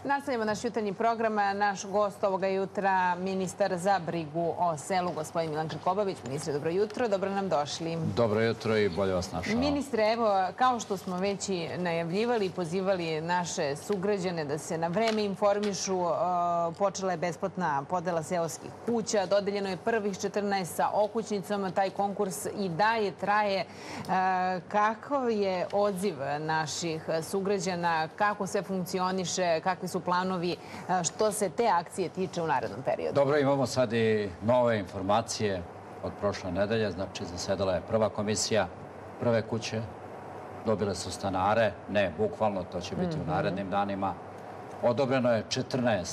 Nastavljamo naš jutarnji program. Naš gost ovoga jutra, ministar za brigu o selu, gospodin Milan Krkobabić. Ministre, dobro jutro, dobro nam došli. Dobro jutro i bolje vas našao. Ministre, evo, kao što smo već i najavljivali i pozivali naše sugrađane da se na vreme informišu, počela je besplatna podela seoskih kuća, dodeljeno je prvih 14 sa okućnicom, taj konkurs i dalje traje. Kakav je odziv naših sugrađana, kako sve funkcioniše, kakvi su planovi što se te akcije tiče u narednom periodu? Dobro, imamo sad i nove informacije od prošle nedelje. Znači, zasedala je prva komisija, prve kuće, dobile su stanare, ne bukvalno, to će biti u narednim danima. Odobreno je 14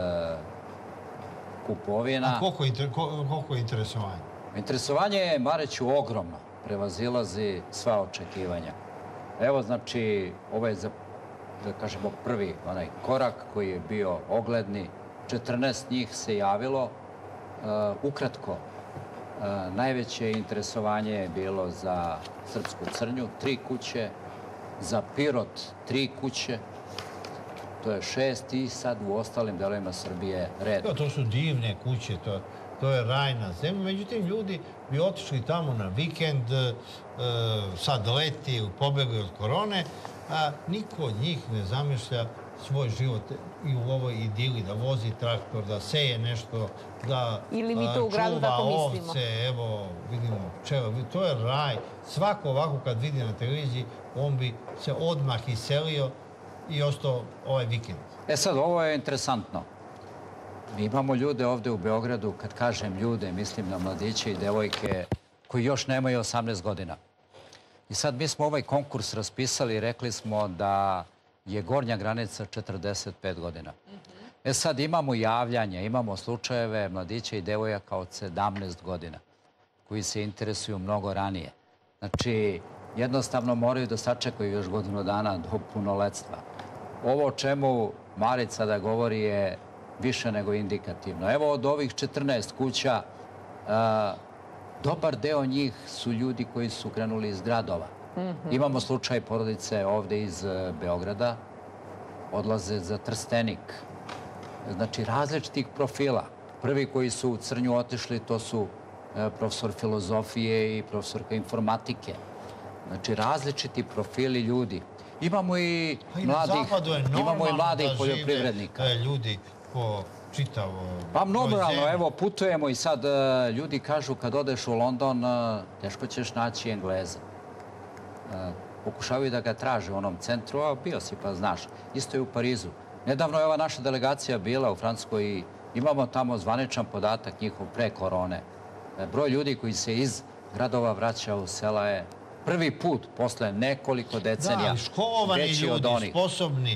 kupovina. A koliko je interesovanje? Interesovanje je, Mariću, ogromno. Prevazilazi sva očekivanja. Evo, znači, ovo je da kažemo prvi onaj korak koji je bio ogledni. 14 njih se javilo. Ukratko, najveće interesovanje je bilo za Srpsku Crnju, 3 kuće, za Pirot 3 kuće, to je 6 i sad u ostalim delovima Srbije red. To su divne kuće, to je raj na zemlji. Međutim, ljudi bi otišli tamo na vikend, sad leti, pobegli od korone, a niko od njih ne zamišlja svoj život i u ovoj idili, da vozi traktor, da seje nešto, da čuva ovce, evo, vidimo pčela. To je raj. Svako ovako kad vidi na televiziji, on bi se odmah iselio i ostao ovaj vikend. E sad, ovo je interesantno. Mi imamo ljude ovde u Beogradu, kad kažem ljude, mislim na mladiće i devojke koji još nemaju 18 godina. I sad mi smo ovaj konkurs raspisali i rekli smo da je gornja granica 45 godina. E sad imamo javljanja, imamo slučajeve mladića i devojaka od 17 godina koji se interesuju mnogo ranije. Znači, jednostavno moraju da sačekaju još godinu dana do punoletstva. Ovo o čemu Marica da govori je više nego indikativno. Evo od ovih 14 kuća, dobar deo njih su ljudi koji su krenuli iz gradova. Imamo slučaj porodice ovde iz Beograda, odlaze za Trstenik. Znači, različitih profila. Prvi koji su u Crnju otišli, to su profesor filozofije i profesorka informatike. Znači, različiti profili ljudi. Imamo i mladih poljoprivrednika. Ljudi po čitavo... Pa normalno, evo, putujemo i sad ljudi kažu kad odeš u London, teško ćeš naći Engleza. Pokušavaju da ga traže u onom centru, a bio si pa znaš. Isto je u Parizu. Nedavno je ova naša delegacija bila u Francuskoj i imamo tamo zvaničan podatak njihov pre korone. Broj ljudi koji se iz gradova vraća u sela je prvi put posle nekoliko decenija. Da, školovani ljudi, sposobni.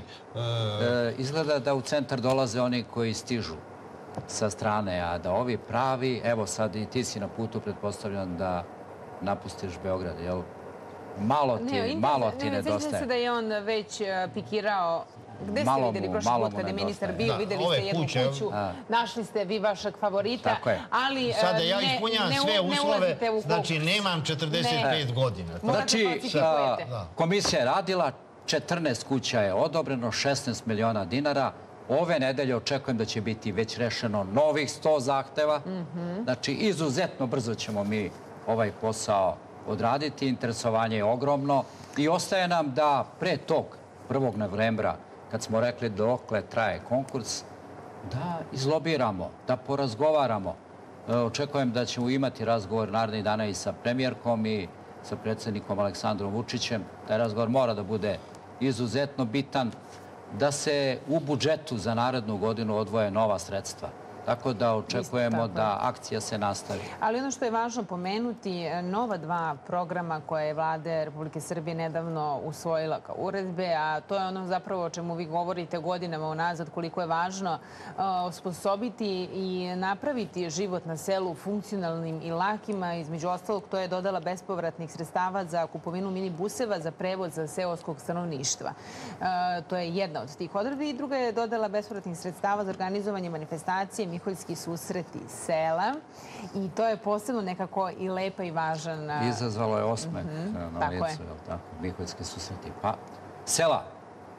Izgleda da u centar dolaze oni koji stižu sa strane, a da ovi pravi, evo sad i ti si na putu, pretpostavljam da napustiš Beograd, jel? Malo ti nedostaje. Sjećam se da je on već pikirao. Gde ste vidjeli prošli put kada je ministar bio? Videli ste jednu kuću, našli ste vi vašeg favorita, ali sada ja ispunjam sve uslove, znači nemam 45 godina. Znači, komisija je radila, 14 kuća je odobreno, 16 miliona dinara. Ove nedelje očekujem da će biti već rešeno novih 100 zahteva. Znači, izuzetno brzo ćemo mi ovaj posao odraditi. Interesovanje je ogromno i ostaje nam da pre tog 1. novembra, kad smo rekli dokle traje konkurs, da izlobiramo, da porazgovaramo. Očekujem da ćemo imati razgovor narednih dana i sa premijerkom i sa predsjednikom Aleksandrom Vučićem. Taj razgovor mora da bude izuzetno bitan, da se u budžetu za narednu godinu odvoje nova sredstva. Tako da očekujemo da akcija se nastavi. Ali ono što je važno pomenuti, nova 2 programa koje je Vlada Republike Srbije nedavno usvojila kao uredbe, a to je ono zapravo o čemu vi govorite godinama unazad, koliko je važno osposobiti i napraviti život na selu funkcionalnim i lakima. Između ostalog, to je dodala bespovratnih sredstava za kupovinu minibuseva za prevoz za seoskog stanovništva. To je jedna od tih odredbi. I druga je dodala bespovratnih sredstava za organizovanje manifestacije Miholjski susreti sela i to je posebno nekako i lepa i važan... Izazvalo je osmeh na licu, je li tako? Miholjski susreti. Pa, sela.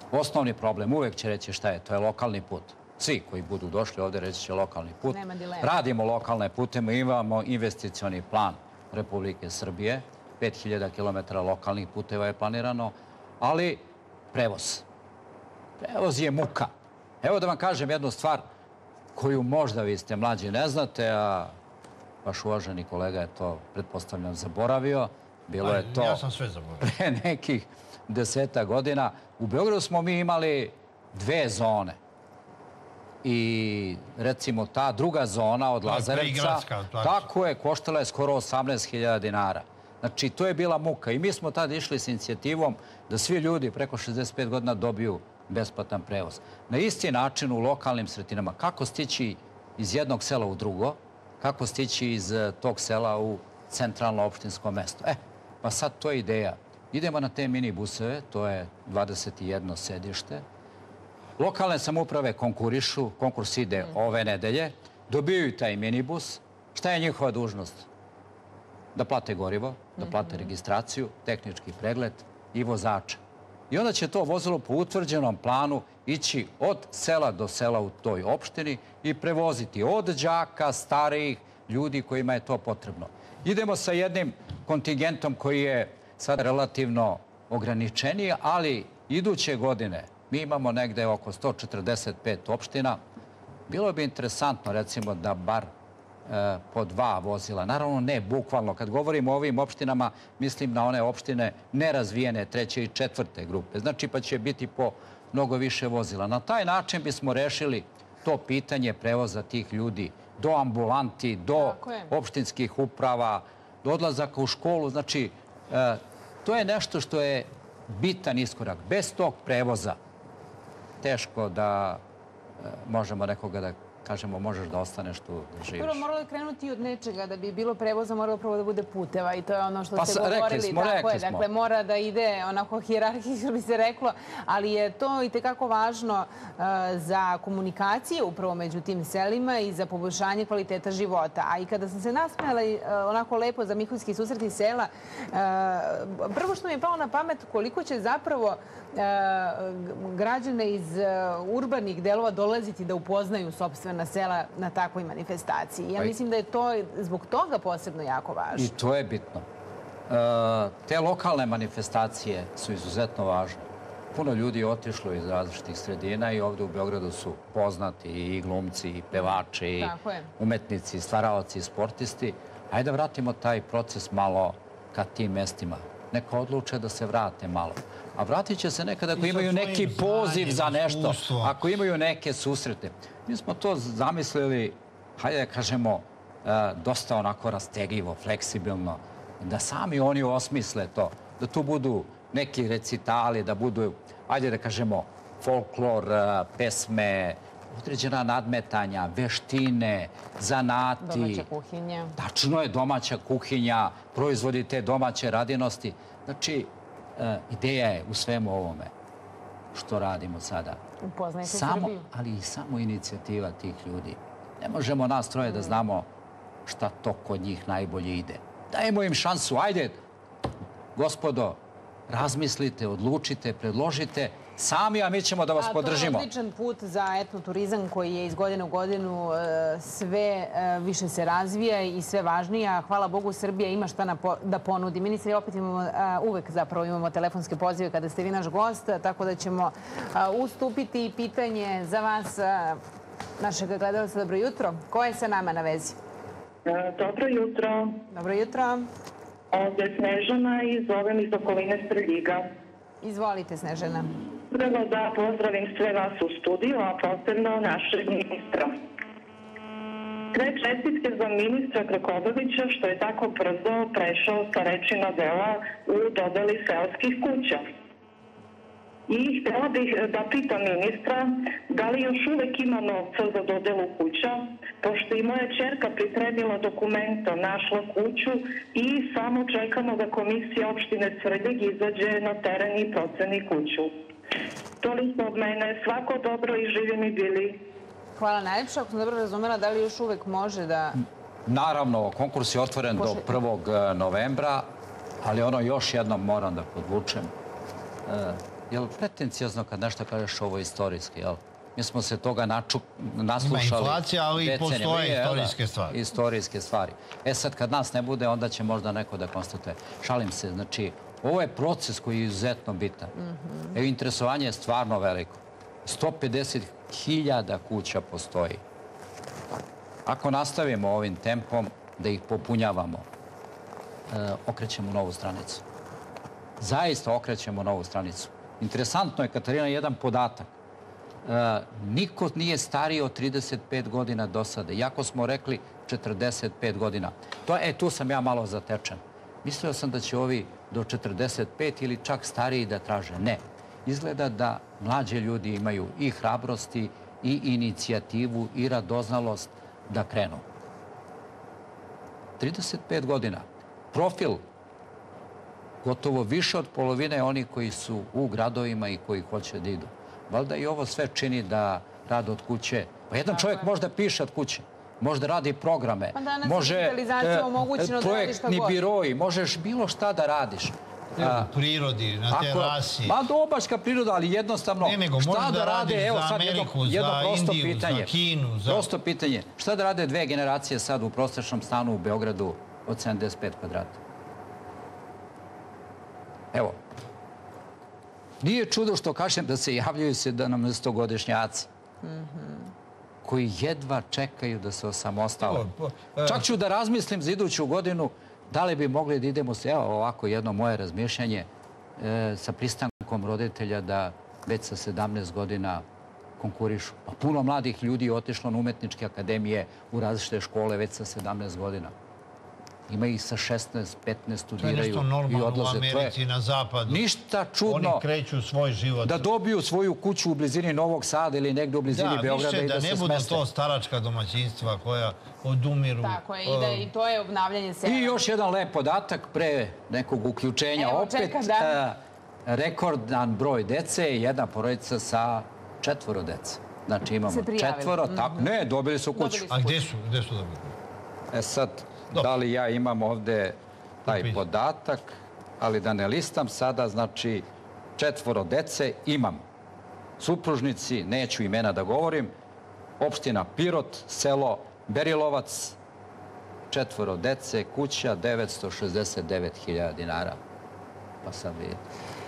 Osnovni problem, uvek će reći šta je, to je lokalni put. Svi koji budu došli ovdje reći će lokalni put. Nema dilema. Radimo lokalne puteme, imamo investicioni plan Republike Srbije. 5000 km lokalnih puteva je planirano, ali prevoz. Prevoz je muka. Evo da vam kažem jednu stvar koju možda vi ste mlađi ne znate, a vaš uvaženi kolega je to, pretpostavljam, zaboravio. Bilo je to ja sam sve zaboravio. Pre nekih 10 godina. U Beogradu smo mi imali 2 zone. I recimo ta druga zona od Lazarevca, tako je, koštala je skoro 18.000 dinara. Znači, to je bila muka. I mi smo tada išli s inicijativom da svi ljudi preko 65 godina dobiju besplatan prevoz. Na isti način u lokalnim sredinama. Kako stići iz jednog sela u drugo, kako stići iz tog sela u centralno opštinsko mesto. Pa sad to je ideja. Idemo na te minibuseve, to je 21 sedište. Lokalne samouprave konkurišu, konkurs ide ove nedelje, dobijaju taj minibus. Šta je njihova dužnost? Da plate gorivo, da plate registraciju, tehnički pregled i vozača. I onda će to vozilo po utvrđenom planu ići od sela do sela u toj opštini i prevoziti od đaka, starijih ljudi kojima je to potrebno. Idemo sa jednim kontingentom koji je sad relativno ograničeniji, ali iduće godine mi imamo negde oko 145 opština. Bilo bi interesantno, recimo, da bar po 2 vozila. Naravno, ne bukvalno. Kad govorimo o ovim opštinama, mislim na one opštine nerazvijene 3. i 4. grupe. Znači, pa će biti po mnogo više vozila. Na taj način bismo rešili to pitanje prevoza tih ljudi do ambulanti, do opštinskih uprava, do odlazaka u školu. Znači, to je nešto što je bitan iskorak. Bez tog prevoza teško da možemo nekoga da kažemo možeš da ostaneš tu da živiš. Prvo, moralo je krenuti od nečega. Da bi bilo prevoza, moralo prvo da bude puteva i to je ono što ste govorili. Rekli smo. Dakle, mora da ide onako hijerarhijski, bi se reklo, ali je to i tekako važno za komunikacije upravo među tim selima i za poboljšanje kvaliteta života. A i kada sam se nasmejala onako lepo za Miholjski susret iz sela, prvo što mi je palo na pamet koliko će zapravo građane iz urbanih delova dolaziti da upoznaju sopstvena sela na takvoj manifestaciji. Ja mislim da je to zbog toga posebno jako važno. I to je bitno. Te lokalne manifestacije su izuzetno važne. Puno ljudi je otišlo iz različitih sredina i ovdje u Beogradu su poznati i glumci, i pevači, i umetnici, stvaraoci, i sportisti. Hajde da vratimo taj proces malo ka tim mestima. Neka odluče da se vrate malo. A vratit će se nekada ako imaju neki poziv za nešto, ako imaju neke susrete. Mi smo to zamislili, hajde da kažemo, dosta onako rastegljivo, fleksibilno, da sami oni osmisle to, da tu budu neki recitali, da budu, hajde da kažemo, folklor, pesme, određena nadmetanja, veštine, zanati. Domaća kuhinja. Tačno je, domaća kuhinja, proizvodi te domaće radinosti. Znači, ideja je u svemu ovome što radimo sada. Upoznajte Srbiju. Ali i samo inicijativa tih ljudi. Ne možemo nas troje da znamo šta to kod njih najbolje ide. Dajemo im šansu. Ajde, gospodo, razmislite, odlučite, predložite sami, a mi ćemo da vas podržimo. To je odličan put za etnoturizam koji je iz godine u godinu sve više se razvija i sve važnija. Hvala Bogu, Srbija ima šta da ponudi. Ministri, opet uvek zapravo imamo telefonske pozive kada ste vi naš gost, tako da ćemo ustupiti pitanje za vas, našeg gledalca. Dobro jutro. Ko je sa nama na vezi? Dobro jutro. Dobro jutro. Ovdje je Snežana i zovem iz okoline Streljiga. Izvolite, Snežana. Prvo da pozdravim sve vas u studiju, a posebno našeg ministra. Sve čestitke za ministra Krkobabića što je tako brzo prešao sa reči na dela u dodeli seoskih kuća. I htjela bih da pitam ministra da li još uvek ima novca za dodelu kuća, pošto i moja ćerka pripremila dokumenta, našla kuću i samo čekamo da komisija opštine Svrljig izađe na teren i proceni kuću. Toliko od mene, svako dobro i živi mi bili. Hvala najljepša. Ako sam dobro razumela, da li još uvek može da... Naravno, konkurs je otvoren do 1. novembra, ali ono još jednom moram da podvučem. je li pretencijozno kad nešto kažeš ovo istorijski, jel? Mi smo se toga naslušali. Ima inflacija, ali i postoje istorijske stvari. Istorijske stvari. E sad, kad nas ne bude, onda će možda neko da konstatuje. Šalim se, znači, ovo je proces koji je izuzetno bitan. Evo, interesovanje je stvarno veliko. 150.000 kuća postoji. Ako nastavimo ovim tempom da ih popunjavamo, okrećemo novu stranicu. Zaista okrećemo novu stranicu. Interesantno je, Katarina, jedan podatak. Niko nije stariji od 35 godina do sada. Iako smo rekli 45 godina. Tu sam ja malo zatečen. Mislio sam da će ovi do 45 ili čak stariji da traže. Ne. Izgleda da mlađe ljudi imaju i hrabrosti, i inicijativu, i radoznalost da krenu. 35 godina. Profil gotovo više od polovine onih koji su u gradovima i koji hoće da idu. Valjda i ovo sve čini da rad od kuće. Pa jedan čovjek možda piše od kuće, možda radi programe, može projektni biroji, možeš bilo šta da radiš. U prirodi, na terasi. Ma dobaška priroda, ali jednostavno šta da rade, evo sad jedno prosto pitanje. Prosto pitanje. Šta da rade dve generacije sad u prosječnom stanu u Beogradu od 75 kvadrata? Evo. Nije čudo što kažem da se javljaju se da nam 100-godišnjaci koji jedva čekaju da se osamostale. Čak ću da razmislim za iduću godinu da li bi mogli da idemo se, evo ovako jedno moje razmišljanje, sa pristankom roditelja da već sa 17 godina konkurišu. Pa puno mladih ljudi je otišlo na umetničke akademije u različite škole već sa 17 godina. Ima ih sa 16, 15 studiraju i odlaze. To je nešto normalno u Americi i na zapadu. Ništa čudno. Oni kreću svoj život. Da dobiju svoju kuću u blizini Novog Sada ili negdje u blizini Beograda i da se smeste. Da ne budu to staračka domaćinstva koja odumiru. Tako je, i to je obnavljanje sela. I još jedan lep podatak pre nekog uključenja. Opet rekordan broj dece i jedna porodica sa 4 dece. Znači imamo 4, ne, dobili su kuću. A gdje su dobili? E sad, da li ja imam ovdje taj podatak, ali da ne listam sada, znači 4 dece imam. Supružnici, neću imena da govorim, opština Pirot, selo Berilovac, 4 dece, kuća 969.000 dinara. Pa sad vidite.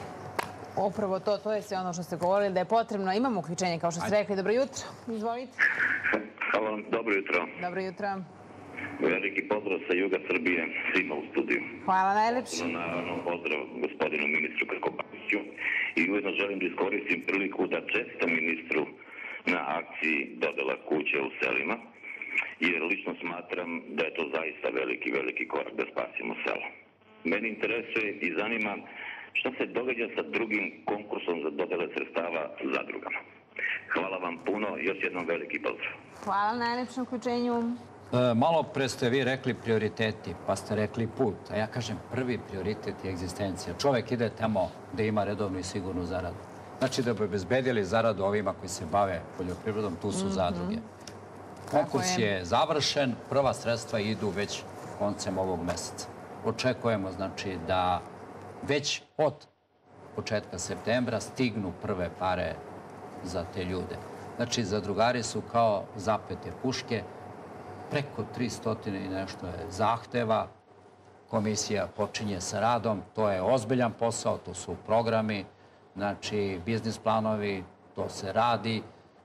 Upravo to je sve ono što ste govorili, da je potrebno. Imamo uključenje, kao što ste rekli. Dobro jutro. Izvolite. Hvala vam. Dobro jutro. Dobro jutro. Veliki pozdrav sa juga Srbije svima u studiju. Hvala najlepše. Naravno, pozdrav gospodinu ministru Krkobabiću i ujedno želim da iskoristim priliku da čestitam ministru na akciji dodela kuće u selima, jer lično smatram da je to zaista veliki korak da spasimo selo. Meni interesuje i zanima šta se događa sa drugim konkursom za dodele sredstava zadrugama. Hvala vam puno, još jednom veliki pozdrav. Hvala na najlepšem uključenju. Malo pre ste vi rekli prioriteti, pa ste rekli put. A ja kažem, prvi prioritet je egzistencija. Čovjek ide tamo gde ima redovnu i sigurnu zaradu. Znači da bi obezbedili zaradu ovima koji se bave poljoprivredom, tu su zadruge. Konkurs je završen, prva sredstva idu već koncem ovog meseca. Očekujemo, znači, da već od početka septembra stignu prve pare za te ljude. Znači, zadrugari su kao zapete puške, preko 300 i nešto je zahteva. Komisija počinje sa radom, to je ozbiljan posao, to su programi, znači biznis planovi, to se radi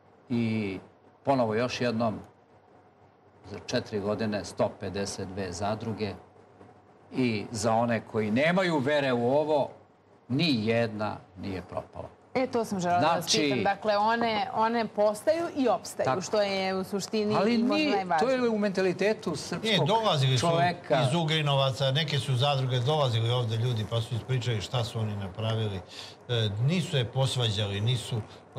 i ponovo još jednom za 4 godine 152 zadruge i za one koji nemaju vere u ovo, ni jedna nije propala. To sam želela da vas pitam. Dakle, one postaju i opstaju, što je u suštini možda najvažnije. Ali to je u mentalitetu srpskog čoveka. Iz Ugrinovaca, neke su zadruge dolazili ovdje ljudi pa su ispričali šta su oni napravili. Nisu je posvađali, nisu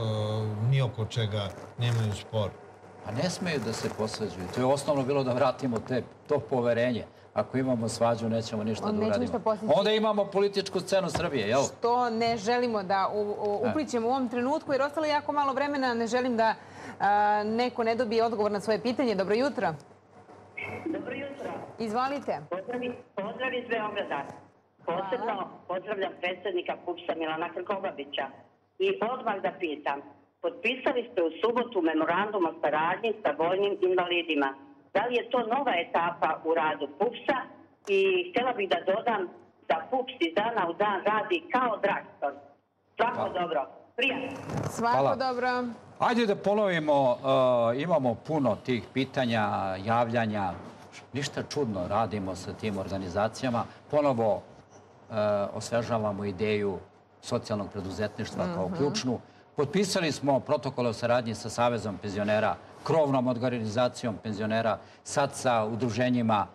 ni oko čega, nemaju spor. Pa ne smeju da se posvađuju. To je osnovno bilo da vratimo to poverenje. Ako imamo svađu, nećemo ništa da uradimo. Onda imamo političku scenu Srbije, jel? Što ne želimo da uplićemo u ovom trenutku, jer ostalo jako malo vremena. Ne želim da neko ne dobije odgovor na svoje pitanje. Dobro jutro. Dobro jutro. Izvolite. Pozdrav iz Beograda. Posebno pozdravljam predsjednika PUPS-a Milana Krkobabića. I odmah da pitam, potpisali ste u subotu memorandum o saradnji sa vojnim invalidima. Da li je to nova etapa u radu PUPS-a? I htjela bih da dodam da PUPS iz dana u dan radi kao traktor. Svako dobro. Prijatno. Svako dobro. Ajde da ponovimo, imamo puno tih pitanja, javljanja. Ništa čudno radimo sa tim organizacijama. Ponovo osvežavamo ideju socijalnog preduzetništva kao ključnu. Potpisali smo protokole o saradnji sa Savezom penzionera, krovnom organizacijom penzionera, sad sa udruženjima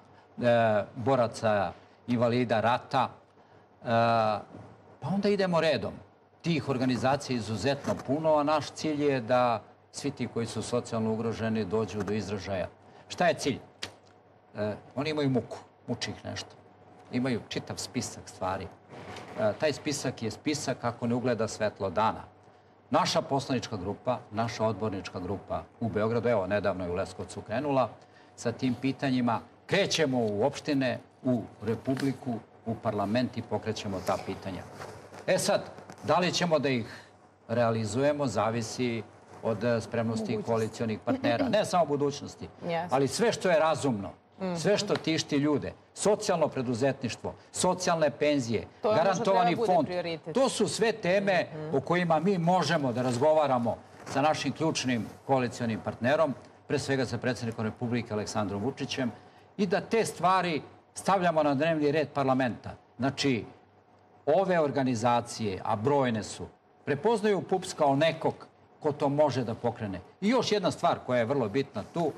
boraca invalida rata. Pa onda idemo redom. Tih organizacija je izuzetno puno, a naš cilj je da svi ti koji su socijalno ugroženi dođu do izražaja. Šta je cilj? Oni imaju muku, muči ih nešto. Imaju čitav spisak stvari. Taj spisak je spisak ako ne ugleda svetlo dana. Naša poslanička grupa, naša odbornička grupa u Beogradu, evo, nedavno je u Leskovcu krenula, sa tim pitanjima krećemo u opštine, u Republiku, u parlament i pokrećemo ta pitanja. Sad, da li ćemo da ih realizujemo, zavisi od spremnosti koalicionih partnera. Ne samo budućnosti, ali sve što je razumno, sve što tišti ljude, socijalno preduzetništvo, socijalne penzije, garantovani fond. To su sve teme o kojima mi možemo da razgovaramo sa našim ključnim koalicionim partnerom, pre svega sa predsjednikom Republike Aleksandrom Vučićem, i da te stvari stavljamo na dnevni red parlamenta. Znači, ove organizacije, a brojne su, prepoznaju PUPS kao nekog ko to može da pokrene. I još jedna stvar koja je vrlo bitna tu,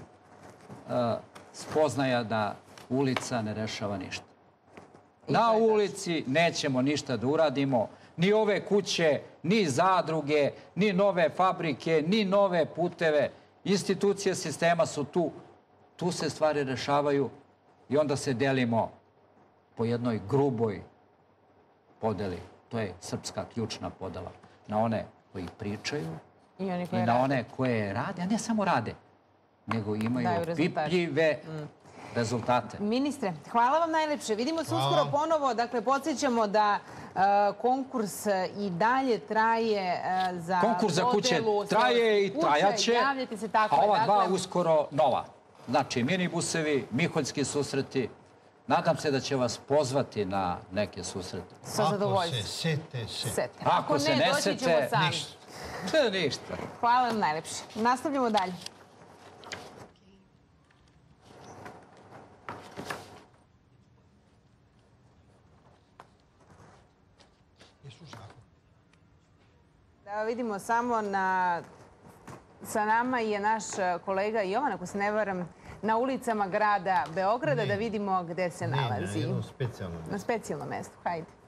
spoznaja da ulica ne rešava ništa. Na ulici nećemo ništa da uradimo, ni ove kuće, ni zadruge, ni nove fabrike, ni nove puteve. Institucije sistema su tu. Tu se stvari rešavaju i onda se delimo po jednoj gruboj podeli. To je srpska ključna podela. Na one koji pričaju i na one koje rade, a ne samo rade, nego imaju opipljive rezultate. Ministre, hvala vam najlepše. Vidimo se uskoro ponovo. Dakle, podsjećamo da konkurs i dalje traje za konkurs za kuće traje i trajaće, a ova dva uskoro nova. Znači, minibusevi, miholjski susreti. Nadam se da će vas pozvati na neke susrete. Sa zadovoljstvom. Ako se sete. Ako se ne sete, ništa. Hvala vam najlepše. Nastavljamo dalje. Da vidimo samo sa nama je naš kolega Jovan, ako se ne varam, na ulicama grada Beograda, da vidimo gde se nalazi. Na jednom specijalnom mjestu. Na specijalnom mjestu, hajde.